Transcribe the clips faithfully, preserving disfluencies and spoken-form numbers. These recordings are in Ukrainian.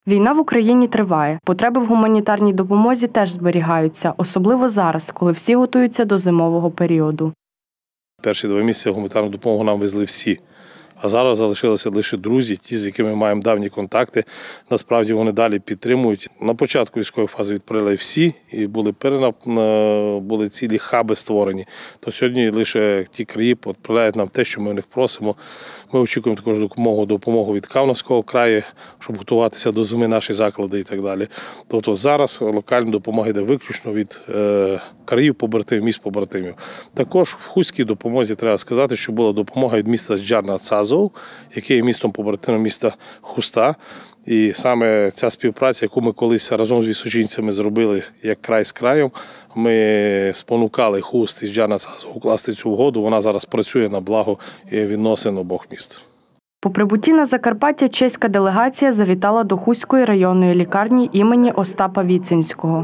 Війна в Україні триває. Потреби в гуманітарній допомозі теж зберігаються, особливо зараз, коли всі готуються до зимового періоду. Перші два місяці гуманітарну допомогу нам везли всі. А зараз залишилися лише друзі, ті, з якими маємо давні контакти. Насправді вони далі підтримують. На початку військової фази відправили всі і були перенап... були цілі хаби створені. То сьогодні лише ті краї відправляють нам те, що ми в них просимо. Ми очікуємо також допомогу, допомогу від Кавнавського краю, щоб готуватися до зими наші заклади і так далі. Тобто зараз локальна допомога йде виключно від е... країв побратимів, міст побратимів. Також в Хуській допомозі треба сказати, що була допомога від міста Зджарна-Цазов, яке є містом побратимом міста Хуста. І саме ця співпраця, яку ми колись разом з вісочинцями зробили як край з краєм, ми спонукали Хуст і Зджарна-Цазов укласти цю угоду. Вона зараз працює на благо відносин обох міст. По прибутті на Закарпаття чеська делегація завітала до Хуської районної лікарні імені Остапа Віцинського.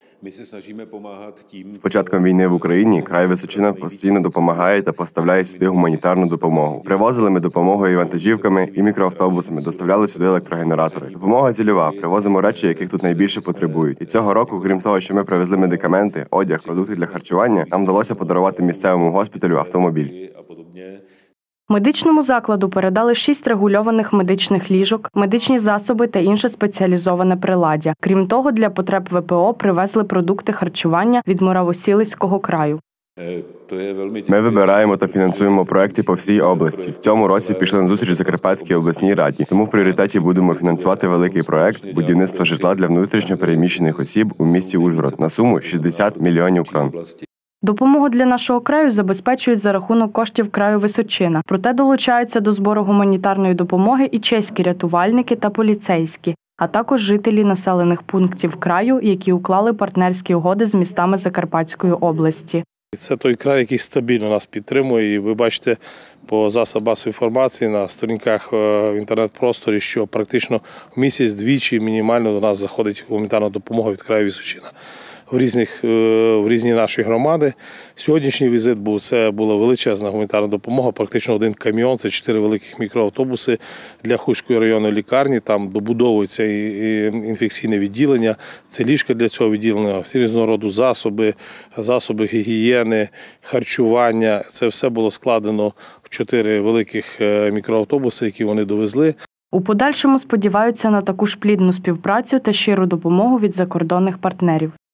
З початком війни в Україні край Височина постійно допомагає та поставляє сюди гуманітарну допомогу. Привозили ми допомогу і вантажівками, і мікроавтобусами, доставляли сюди електрогенератори. Допомога цільова. Привозимо речі, яких тут найбільше потребують. І цього року, крім того, що ми привезли медикаменти, одяг, продукти для харчування, нам вдалося подарувати місцевому госпіталю автомобіль. Медичному закладу передали шість регульованих медичних ліжок, медичні засоби та інше спеціалізоване приладдя. Крім того, для потреб ВПО привезли продукти харчування від Моравосілицького краю. Ми вибираємо та фінансуємо проекти по всій області. В цьому році пішли на зустріч Закарпатській обласній раді. Тому в пріоритеті будемо фінансувати великий проект будівництва житла для внутрішньо переміщених осіб у місті Ужгород на суму шістдесят мільйонів крон. Допомогу для нашого краю забезпечують за рахунок коштів краю Височина. Проте долучаються до збору гуманітарної допомоги і чеські рятувальники та поліцейські, а також жителі населених пунктів краю, які уклали партнерські угоди з містами Закарпатської області. Це той край, який стабільно нас підтримує. І ви бачите по засобах масової інформації на сторінках в інтернет-просторі, що практично в місяць двічі мінімально до нас заходить гуманітарна допомога від краю Височина. В різних, в різні наші громади. Сьогоднішній візит був, це була величезна гуманітарна допомога, практично один каміон, це чотири великих мікроавтобуси для Хуської районної лікарні, там добудовується інфекційне відділення, це ліжка для цього відділення, всі різного роду засоби, засоби гігієни, харчування, це все було складено в чотири великих мікроавтобуси, які вони довезли. У подальшому сподіваються на таку ж плідну співпрацю та щиру допомогу від закордонних партнерів.